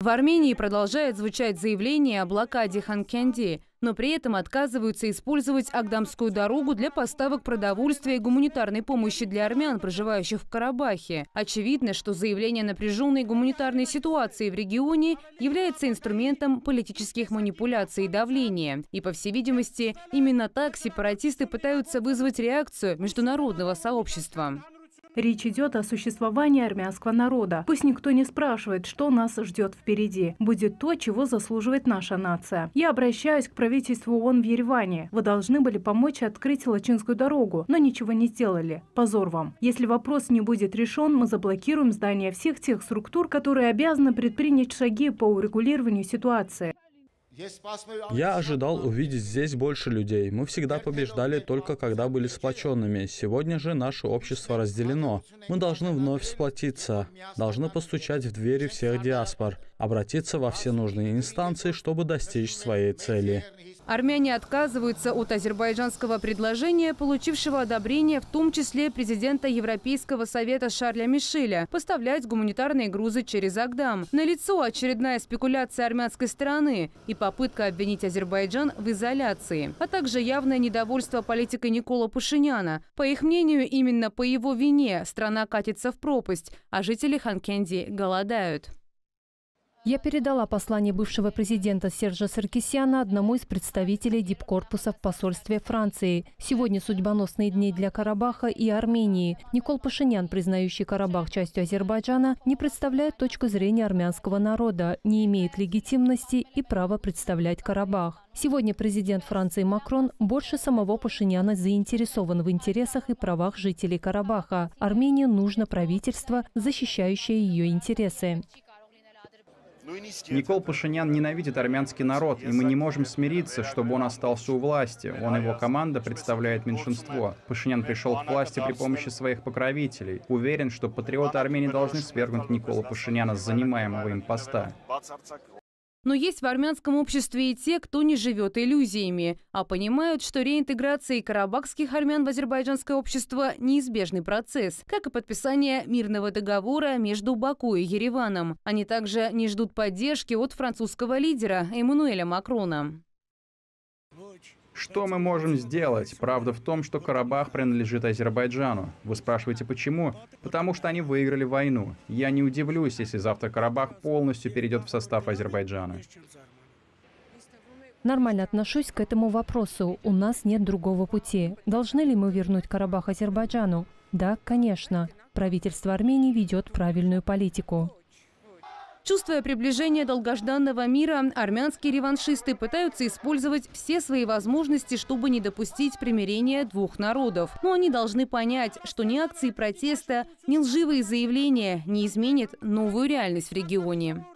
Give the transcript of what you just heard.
В Армении продолжает звучать заявление о блокаде Ханкенди, но при этом отказываются использовать Агдамскую дорогу для поставок продовольствия и гуманитарной помощи для армян, проживающих в Карабахе. Очевидно, что заявление о напряженной гуманитарной ситуации в регионе является инструментом политических манипуляций и давления. И, по всей видимости, именно так сепаратисты пытаются вызвать реакцию международного сообщества. Речь идет о существовании армянского народа. Пусть никто не спрашивает, что нас ждет впереди. Будет то, чего заслуживает наша нация. Я обращаюсь к правительству ООН в Ереване. Вы должны были помочь открыть Лачинскую дорогу, но ничего не сделали. Позор вам. Если вопрос не будет решен, мы заблокируем здания всех тех структур, которые обязаны предпринять шаги по урегулированию ситуации. Я ожидал увидеть здесь больше людей. Мы всегда побеждали только когда были сплоченными. Сегодня же наше общество разделено. Мы должны вновь сплотиться, должны постучать в двери всех диаспор, обратиться во все нужные инстанции, чтобы достичь своей цели. Армяне отказываются от азербайджанского предложения, получившего одобрение в том числе президента Европейского совета Шарля Мишеля, поставлять гуманитарные грузы через Агдам. Налицо очередная спекуляция армянской стороны и попытка обвинить Азербайджан в изоляции, а также явное недовольство политикой Никола Пашиняна. По их мнению, именно по его вине страна катится в пропасть, а жители Ханкенди голодают. Я передала послание бывшего президента Сержа Саркисяна одному из представителей дипкорпуса в посольстве Франции. Сегодня судьбоносные дни для Карабаха и Армении. Никол Пашинян, признающий Карабах частью Азербайджана, не представляет точку зрения армянского народа, не имеет легитимности и права представлять Карабах. Сегодня президент Франции Макрон больше самого Пашиняна заинтересован в интересах и правах жителей Карабаха. Армении нужно правительство, защищающее ее интересы. Никол Пашинян ненавидит армянский народ, и мы не можем смириться, чтобы он остался у власти. Он и его команда представляет меньшинство. Пашинян пришел к власти при помощи своих покровителей. Уверен, что патриоты Армении должны свергнуть Никола Пашиняна с занимаемого им поста. Но есть в армянском обществе и те, кто не живет иллюзиями, а понимают, что реинтеграция карабахских армян в азербайджанское общество – неизбежный процесс, как и подписание мирного договора между Баку и Ереваном. Они также не ждут поддержки от французского лидера Эммануэля Макрона. Что мы можем сделать? Правда в том, что Карабах принадлежит Азербайджану. Вы спрашиваете, почему? Потому что они выиграли войну. Я не удивлюсь, если завтра Карабах полностью перейдет в состав Азербайджана. Нормально отношусь к этому вопросу. У нас нет другого пути. Должны ли мы вернуть Карабах Азербайджану? Да, конечно. Правительство Армении ведет правильную политику. Чувствуя приближение долгожданного мира, армянские реваншисты пытаются использовать все свои возможности, чтобы не допустить примирения двух народов. Но они должны понять, что ни акции протеста, ни лживые заявления не изменят новую реальность в регионе.